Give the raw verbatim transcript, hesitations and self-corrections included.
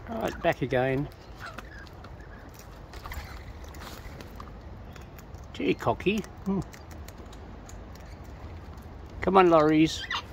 Right, back again. Gee, cocky. Hmm. Come on, lorries.